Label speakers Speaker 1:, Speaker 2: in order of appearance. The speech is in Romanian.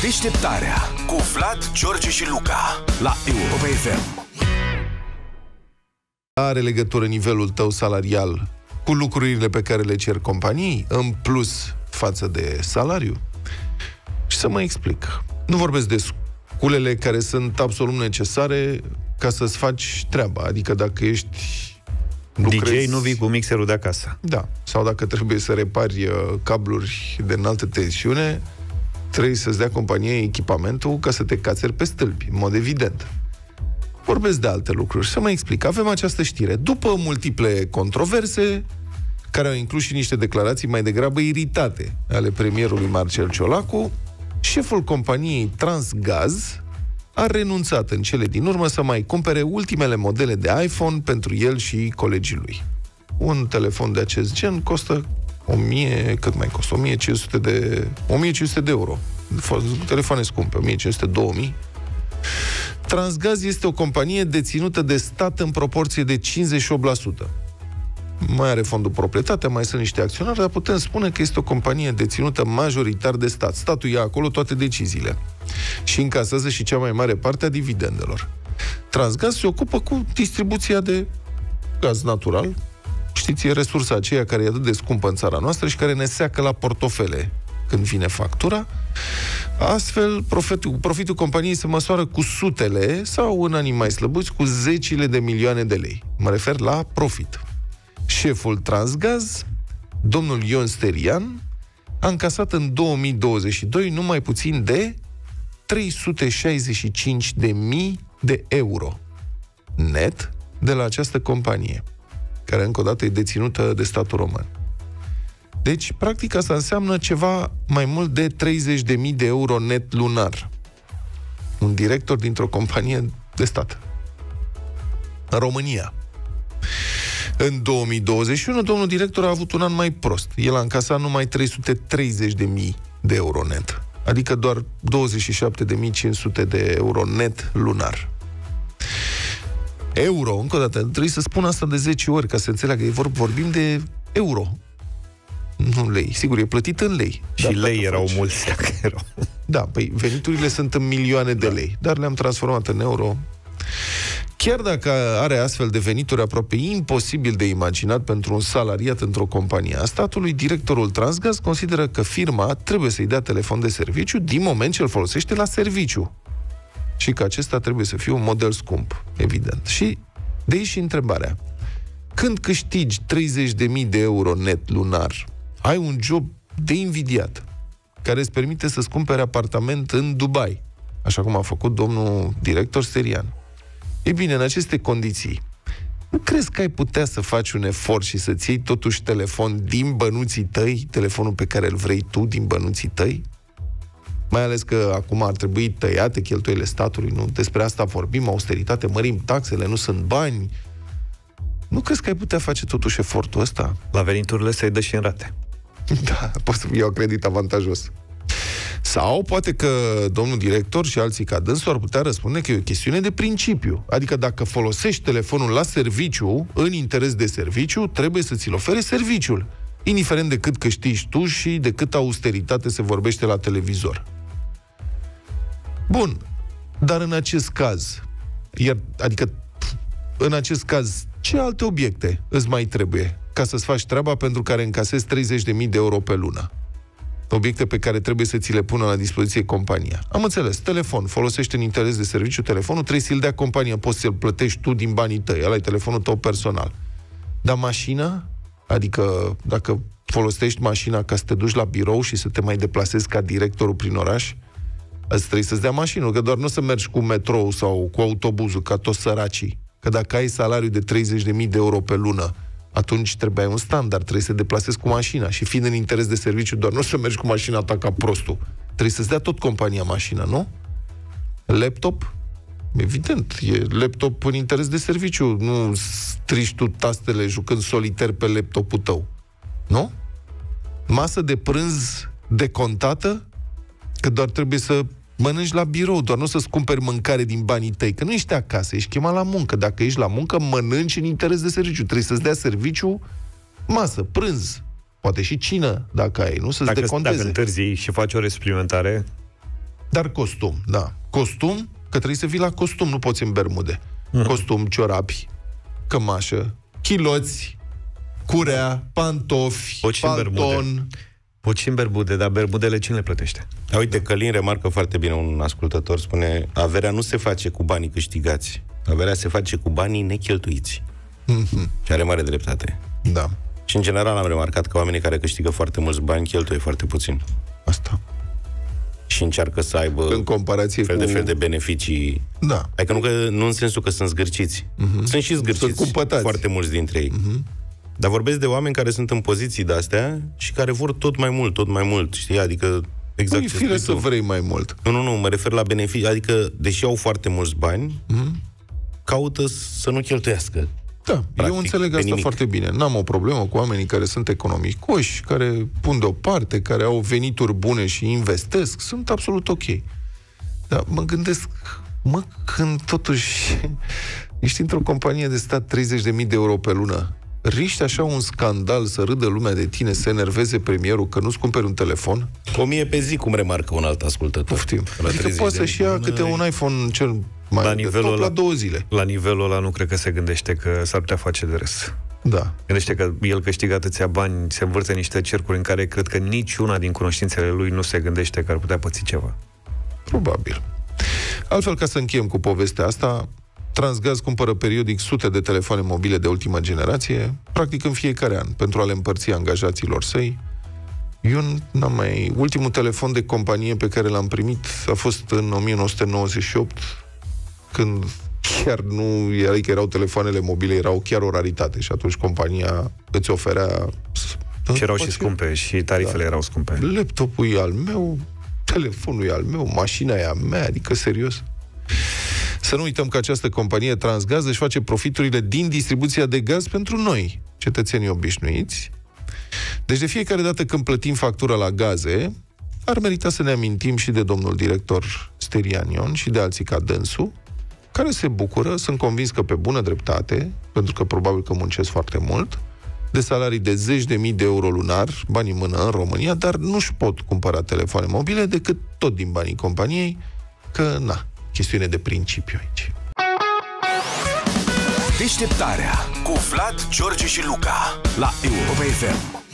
Speaker 1: Deșteptarea cu Vlad, George și Luca la Europa FM.
Speaker 2: Are legătură nivelul tău salarial cu lucrurile pe care le cer companiei, în plus față de salariu? Și să mă explic. Nu vorbesc de sculele care sunt absolut necesare ca să-ți faci treaba. Adică dacă ești...
Speaker 3: DJ, nu vii cu mixerul de acasă.
Speaker 2: Da. Sau dacă trebuie să repari cabluri de înaltă tensiune, trebuie să-ți dea compania echipamentul ca să te cațeri pe stâlpi, în mod evident. Vorbesc de alte lucruri. Să mă explic. Avem această știre. După multiple controverse, care au inclus și niște declarații mai degrabă iritate ale premierului Marcel Ciolacu, șeful companiei Transgaz a renunțat în cele din urmă să mai cumpere ultimele modele de iPhone pentru el și colegii lui. Un telefon de acest gen costă 1500 de euro. Telefoane scumpe, 1500-2000. Transgaz este o companie deținută de stat în proporție de 58%. Mai are fondul proprietate, mai sunt niște acționari, dar putem spune că este o companie deținută majoritar de stat. Statul ia acolo toate deciziile și încasează și cea mai mare parte a dividendelor. Transgaz se ocupă cu distribuția de gaz natural. Știți, e resursa aceea care e atât de scumpă în țara noastră și care ne seacă la portofele când vine factura. Astfel, profitul companiei se măsoară cu sutele sau, în anii mai slăbuți, cu zecile de milioane de lei. Mă refer la profit. Șeful Transgaz, domnul Ion Sterian, a încasat în 2022 numai puțin de 365.000 de euro net de la această companie, care încă o dată e deținută de statul român. Deci, practic, asta înseamnă ceva mai mult de 30.000 de euro net lunar. Un director dintr-o companie de stat. În România. În 2021, domnul director a avut un an mai prost. El a încasat numai 330.000 de euro net. Adică doar 27.500 de euro net lunar. Euro, încă o dată, trebuie să spun asta de 10 ori ca să înțeleagă. Vorbim de euro. Nu lei. Sigur, e plătit în lei.
Speaker 3: Și lei erau mulți.
Speaker 2: Da, păi veniturile sunt în milioane de lei, dar le-am transformat în euro. Chiar dacă are astfel de venituri aproape imposibil de imaginat pentru un salariat într-o companie a statului, directorul Transgaz consideră că firma trebuie să-i dea telefon de serviciu din moment ce îl folosește la serviciu. Și că acesta trebuie să fie un model scump, evident. Și de aici și întrebarea. Când câștigi 30.000 de euro net lunar, ai un job de invidiat, care îți permite să-ți cumpere apartament în Dubai, așa cum a făcut domnul director Sterian. Ei bine, în aceste condiții, nu crezi că ai putea să faci un efort și să-ți iei totuși telefon din bănuții tăi, telefonul pe care îl vrei tu din bănuții tăi? Mai ales că acum ar trebui tăiate cheltuielile statului, nu? Despre asta vorbim, austeritate, mărim taxele, nu sunt bani. Nu crezi că ai putea face totuși efortul ăsta?
Speaker 3: La veniturile să-i dă și în rate.
Speaker 2: Da, poți să iau credit avantajos. Sau poate că domnul director și alții ca dânsul ar putea răspunde că e o chestiune de principiu. Adică dacă folosești telefonul la serviciu, în interes de serviciu, trebuie să ți-l ofere serviciul, indiferent de cât câștigi tu și de cât austeritate se vorbește la televizor. Bun, dar în acest caz, în acest caz, ce alte obiecte îți mai trebuie ca să-ți faci treaba pentru care încasezi 30.000 de euro pe lună? Obiecte pe care trebuie să ți le pună la dispoziție compania. Am înțeles, telefon, folosește în interes de serviciu telefonul, trebuie să-l dea compania, poți să-l plătești tu din banii tăi, ăla e telefonul tău personal. Dar mașina? Adică dacă folosești mașina ca să te duci la birou și să te mai deplasezi ca directorul prin oraș, îți trebuie să-ți dea mașină, că doar nu să mergi cu metrou sau cu autobuzul, ca toți săracii. Că dacă ai salariu de 30.000 de euro pe lună, atunci trebuie un standard, trebuie să te deplasezi cu mașina și fiind în interes de serviciu, doar nu să mergi cu mașina ta ca prostul. Trebuie să-ți dea tot compania mașina, nu? Laptop? Evident, e laptop în interes de serviciu, nu strici tu tastele jucând soliter pe laptopul tău. Nu? Masă de prânz decontată? Că doar trebuie să mănânci la birou, doar nu să-ți cumperi mâncare din banii tăi, că nu ești acasă, ești chemat la muncă. Dacă ești la muncă, mănânci în interes de serviciu. Trebuie să-ți dea serviciu, masă, prânz, poate și cină, dacă ai, nu să-ți deconteze.
Speaker 3: Dacă întârzi și faci o resuplimentare,
Speaker 2: Dar costum, da. Costum, că trebuie să vii la costum, nu poți în bermude. Costum, ciorapi, cămașă, chiloți, curea, pantofi, palton.
Speaker 3: Poți și în bermude, dar berbudele cine le plătește?
Speaker 4: Uite, Călin remarcă foarte bine, un ascultător spune: averea nu se face cu banii câștigați, averea se face cu banii necheltuiți. Și are mare dreptate.
Speaker 2: Da.
Speaker 4: Și în general am remarcat că oamenii care câștigă foarte mulți bani cheltuie foarte puțin.
Speaker 2: Asta.
Speaker 4: Și încearcă să aibă
Speaker 2: în comparație
Speaker 4: fel de beneficii.
Speaker 2: Da.
Speaker 4: Adică nu în sensul că sunt zgârciți. Sunt și zgârciți foarte mulți dintre ei. Dar vorbesc de oameni care sunt în poziții de-astea și care vor tot mai mult, știi? Adică exact ce
Speaker 2: fire să vrei mai mult.
Speaker 4: Nu, mă refer la beneficii. Adică, deși au foarte mulți bani, caută să nu cheltuiască.
Speaker 2: Da, practic, eu înțeleg asta foarte bine. N-am o problemă cu oamenii care sunt economicoși, care pun deoparte, care au venituri bune și investesc. Sunt absolut ok. Dar mă gândesc, când totuși ești într-o companie de stat 30.000 de euro pe lună, riști așa un scandal să râdă lumea de tine, să enerveze premierul că nu-ți cumperi un telefon?
Speaker 4: 1000 pe zi, cum remarcă un alt ascultător.
Speaker 2: Poftim. Adică poate să-și ia câte un iPhone cel mai
Speaker 3: la nivelul
Speaker 2: la 2 zile.
Speaker 3: La nivelul ăla nu cred că se gândește că s-ar putea face de râs.
Speaker 2: Da.
Speaker 3: Gândește că el câștigă atâția bani, se învârte niște cercuri în care cred că niciuna din cunoștințele lui nu se gândește că ar putea păți ceva.
Speaker 2: Probabil. Altfel, ca să încheiem cu povestea asta, Transgaz cumpără periodic sute de telefoane mobile de ultimă generație, practic în fiecare an, pentru a le împărți angajaților săi. Ultimul telefon de companie pe care l-am primit a fost în 1998, când chiar nu era, că erau telefoanele mobile, erau chiar o raritate și atunci compania îți oferea...
Speaker 3: Și erau și scumpe, și tarifele erau scumpe.
Speaker 2: Laptopul e al meu, telefonul e al meu, mașina e a mea, adică serios. Să nu uităm că această companie Transgaz își face profiturile din distribuția de gaz pentru noi, cetățenii obișnuiți. Deci de fiecare dată când plătim factura la gaze, ar merita să ne amintim și de domnul director Sterian Ion și de alții ca dânsul, care se bucură, sunt convins că pe bună dreptate, pentru că probabil că muncesc foarte mult, de salarii de 10.000 de euro lunar, bani în mână în România, dar nu-și pot cumpăra telefoane mobile decât tot din banii companiei, că, chestiune de principiu aici.
Speaker 1: Deșteptarea cu Vlad, George și Luca la Europa FM.